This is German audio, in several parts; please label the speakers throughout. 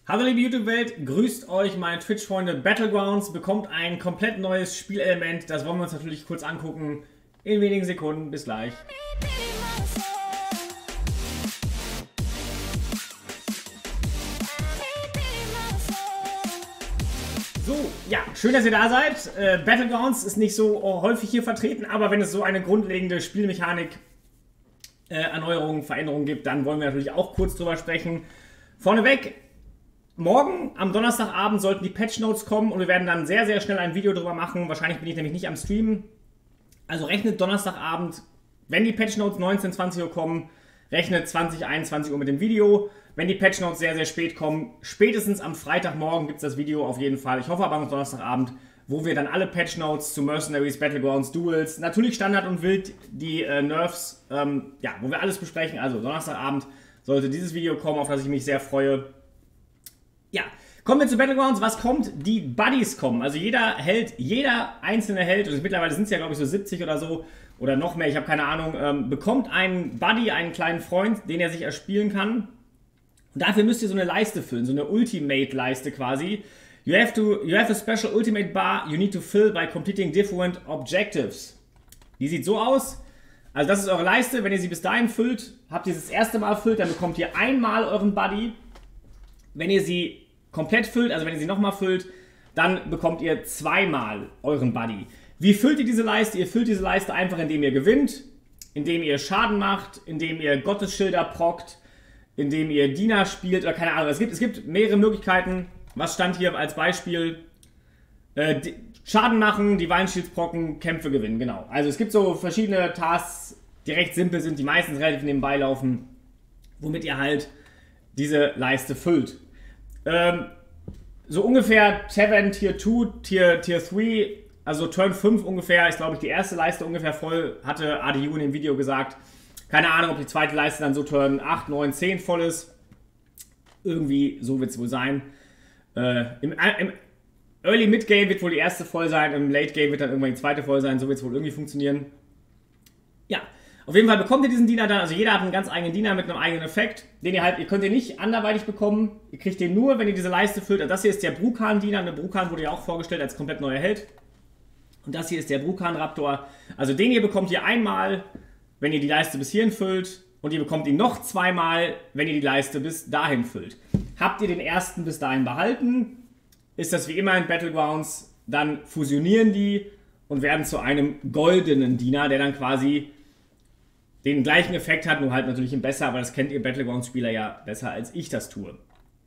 Speaker 1: Hallo liebe YouTube-Welt, grüßt euch meine Twitch-Freunde. Battlegrounds bekommt ein komplett neues Spielelement. Das wollen wir uns natürlich kurz angucken. In wenigen Sekunden. Bis gleich. So, ja, schön, dass ihr da seid. Battlegrounds ist nicht so häufig hier vertreten, aber wenn es so eine grundlegende Spielmechanik, Erneuerung, Veränderung gibt, dann wollen wir natürlich auch kurz drüber sprechen. Vorneweg, morgen am Donnerstagabend sollten die Patch Notes kommen und wir werden dann sehr, sehr schnell ein Video drüber machen. Wahrscheinlich bin ich nämlich nicht am Streamen. Also rechnet Donnerstagabend, wenn die Patch Notes 19, 20 Uhr kommen, rechnet 20, 21 Uhr mit dem Video. Wenn die Patch Notes sehr, sehr spät kommen, spätestens am Freitagmorgen gibt es das Video auf jeden Fall. Ich hoffe aber am Donnerstagabend, wo wir dann alle Patch Notes zu Mercenaries, Battlegrounds, Duels, natürlich Standard und Wild, die Nerfs, ja, wo wir alles besprechen. Also Donnerstagabend sollte dieses Video kommen, auf das ich mich sehr freue. Ja, kommen wir zu Battlegrounds. Was kommt? Die Buddies kommen. Also jeder Held, jeder einzelne Held, und mittlerweile sind es ja glaube ich so 70 oder so, oder noch mehr, ich habe keine Ahnung, bekommt einen Buddy, einen kleinen Freund, den er sich erspielen kann. Und dafür müsst ihr so eine Leiste füllen, so eine Ultimate-Leiste quasi. You have a special Ultimate bar you need to fill by completing different objectives. Die sieht so aus. Also das ist eure Leiste. Wenn ihr sie bis dahin füllt, habt ihr sie das erste Mal füllt, dann bekommt ihr einmal euren Buddy. Wenn ihr sie komplett füllt, also wenn ihr sie nochmal füllt, dann bekommt ihr zweimal euren Buddy. Wie füllt ihr diese Leiste? Ihr füllt diese Leiste einfach, indem ihr gewinnt, indem ihr Schaden macht, indem ihr Gottesschilder prockt, indem ihr Diener spielt oder keine Ahnung. Es gibt mehrere Möglichkeiten. Was stand hier als Beispiel? Schaden machen, Divine Shields procken, Kämpfe gewinnen, genau. Also es gibt so verschiedene Tasks, die recht simpel sind, die meistens relativ nebenbei laufen, womit ihr halt diese Leiste füllt. So ungefähr Tavern Tier 2, Tier 3, also Turn 5 ungefähr, ist glaube ich die erste Leiste ungefähr voll, hatte ADU in dem Video gesagt. Keine Ahnung, ob die zweite Leiste dann so Turn 8, 9, 10 voll ist. Irgendwie so wird es wohl sein. Im Early Mid Game wird wohl die erste voll sein, im Late Game wird dann irgendwann die zweite voll sein, so wird es wohl irgendwie funktionieren. Ja, auf jeden Fall bekommt ihr diesen Diener dann, also jeder hat einen ganz eigenen Diener mit einem eigenen Effekt, den ihr halt, ihr könnt ihn nicht anderweitig bekommen, ihr kriegt den nur, wenn ihr diese Leiste füllt. Also das hier ist der Brukan-Diener, der Brukan wurde ja auch vorgestellt als komplett neuer Held. Und das hier ist der Brukan-Raptor, also den hier bekommt ihr einmal, wenn ihr die Leiste bis hierhin füllt, und ihr bekommt ihn noch zweimal, wenn ihr die Leiste bis dahin füllt. Habt ihr den ersten bis dahin behalten, ist das wie immer in Battlegrounds, dann fusionieren die und werden zu einem goldenen Diener, der dann quasi den gleichen Effekt hat, nur halt natürlich ein besser, aber das kennt ihr Battlegrounds-Spieler ja besser, als ich das tue.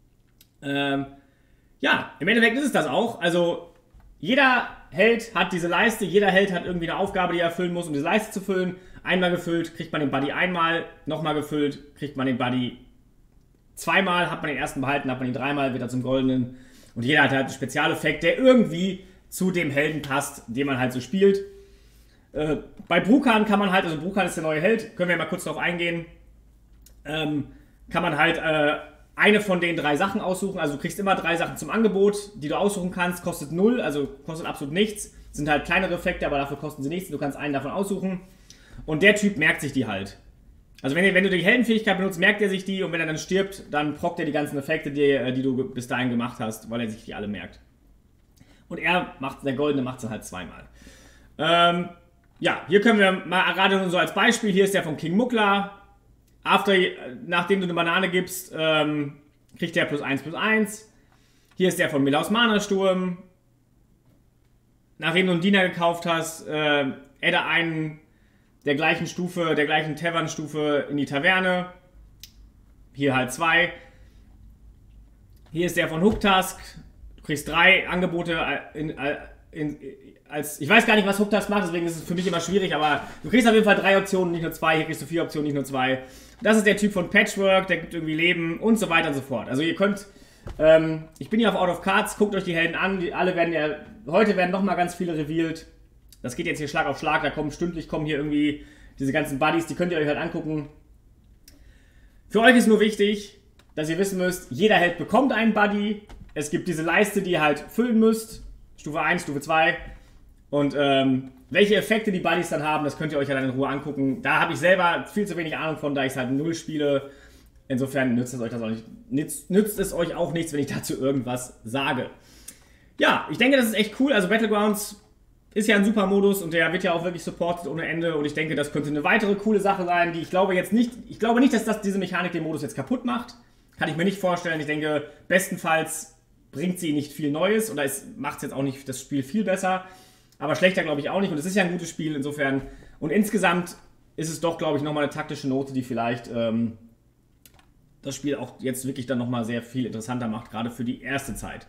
Speaker 1: Ja, im Endeffekt ist es das auch. Also jeder Held hat diese Leiste, jeder Held hat irgendwie eine Aufgabe, die er erfüllen muss, um diese Leiste zu füllen. Einmal gefüllt, kriegt man den Buddy einmal, nochmal gefüllt, kriegt man den Buddy zweimal, hat man den ersten behalten, hat man ihn dreimal, wird er zum Goldenen. Und jeder hat halt einen Spezialeffekt, der irgendwie zu dem Helden passt, den man halt so spielt. Bei Brukan kann man halt, also Brukan ist der neue Held, können wir mal kurz darauf eingehen, kann man halt eine von den 3 Sachen aussuchen. Also du kriegst immer 3 Sachen zum Angebot, die du aussuchen kannst, kostet 0, also kostet absolut nichts. Sind halt kleinere Effekte, aber dafür kosten sie nichts. Du kannst einen davon aussuchen. Und der Typ merkt sich die halt. Also wenn du die Heldenfähigkeit benutzt, merkt er sich die, und wenn er dann stirbt, dann prockt er die ganzen Effekte, die du bis dahin gemacht hast, weil er sich die alle merkt. Und der Goldene macht es halt zweimal. Ja, hier können wir mal gerade nur so als Beispiel, hier ist der von King Mukla. Nachdem du eine Banane gibst, kriegt der +1/+1. Hier ist der von Milaus Mana-Sturm. Nachdem du einen Diener gekauft hast, adde einen der gleichen Tavern-Stufe in die Taverne. Hier halt 2. Hier ist der von Hooktask. Du kriegst 3 Angebote ich weiß gar nicht, was Hooktask macht, deswegen ist es für mich immer schwierig, aber du kriegst auf jeden Fall 3 Optionen, nicht nur 2. Hier kriegst du 4 Optionen, nicht nur 2. Das ist der Typ von Patchwork, der gibt irgendwie Leben und so weiter und so fort. Also ihr könnt, ich bin hier auf Out of Cards, guckt euch die Helden an, heute werden nochmal ganz viele revealed. Das geht jetzt hier Schlag auf Schlag, stündlich kommen hier irgendwie diese ganzen Buddies, die könnt ihr euch halt angucken. Für euch ist nur wichtig, dass ihr wissen müsst, jeder Held bekommt einen Buddy. Es gibt diese Leiste, die ihr halt füllen müsst. Stufe 1, Stufe 2. Und welche Effekte die Buddies dann haben, das könnt ihr euch ja dann in Ruhe angucken. Da habe ich selber viel zu wenig Ahnung von, da ich es halt 0 spiele. Insofern nützt es euch auch nichts, wenn ich dazu irgendwas sage. Ja, ich denke, das ist echt cool. Also Battlegrounds ist ja ein super Modus und der wird ja auch wirklich supported ohne Ende. Und ich denke, das könnte eine weitere coole Sache sein, die ich glaube nicht, dass diese Mechanik den Modus jetzt kaputt macht. Kann ich mir nicht vorstellen. Ich denke, bestenfalls bringt sie nicht viel Neues oder es macht jetzt auch nicht das Spiel viel besser. Aber schlechter glaube ich auch nicht. Und es ist ja ein gutes Spiel insofern. Und insgesamt ist es doch, glaube ich, nochmal eine taktische Note, die vielleicht das Spiel auch jetzt wirklich dann nochmal sehr viel interessanter macht, gerade für die erste Zeit.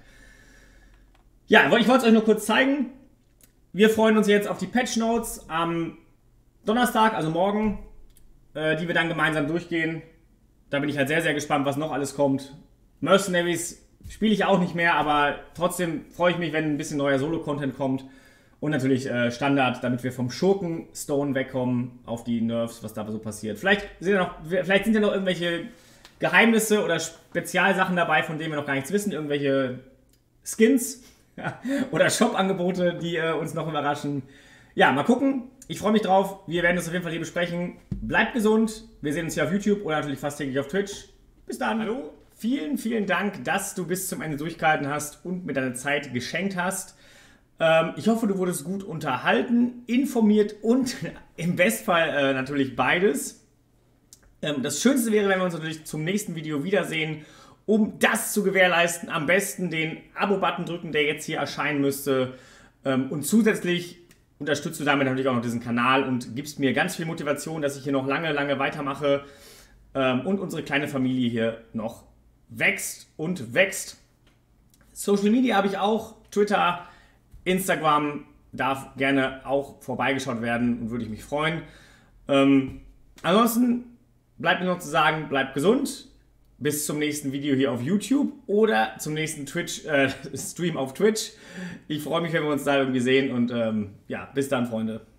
Speaker 1: Ja, ich wollte es euch nur kurz zeigen. Wir freuen uns jetzt auf die Patch Notes am Donnerstag, also morgen, die wir dann gemeinsam durchgehen. Da bin ich halt sehr, sehr gespannt, was noch alles kommt. Mercenaries spiele ich auch nicht mehr, aber trotzdem freue ich mich, wenn ein bisschen neuer Solo-Content kommt. Und natürlich Standard, damit wir vom Schurken-Stone wegkommen auf die Nerfs, was da so passiert. Vielleicht sind ja noch irgendwelche Geheimnisse oder Spezialsachen dabei, von denen wir noch gar nichts wissen. Irgendwelche Skins oder Shop-Angebote, die uns noch überraschen. Ja, mal gucken. Ich freue mich drauf. Wir werden das auf jeden Fall hier besprechen. Bleibt gesund. Wir sehen uns hier auf YouTube oder natürlich fast täglich auf Twitch. Bis dann. Hallo. Vielen, vielen Dank, dass du bis zum Ende durchgehalten hast und mir deine Zeit geschenkt hast. Ich hoffe, du wurdest gut unterhalten, informiert und im Bestfall natürlich beides. Das Schönste wäre, wenn wir uns natürlich zum nächsten Video wiedersehen. Um das zu gewährleisten, am besten den Abo-Button drücken, der jetzt hier erscheinen müsste. Und zusätzlich unterstützt du damit natürlich auch noch diesen Kanal und gibst mir ganz viel Motivation, dass ich hier noch lange, lange weitermache und unsere kleine Familie hier noch wächst und wächst. Social Media habe ich auch, Twitter, Instagram darf gerne auch vorbeigeschaut werden und würde ich mich freuen. Ansonsten bleibt mir noch zu sagen, bleibt gesund. Bis zum nächsten Video hier auf YouTube oder zum nächsten Stream auf Twitch. Ich freue mich, wenn wir uns da irgendwie sehen und ja, bis dann, Freunde.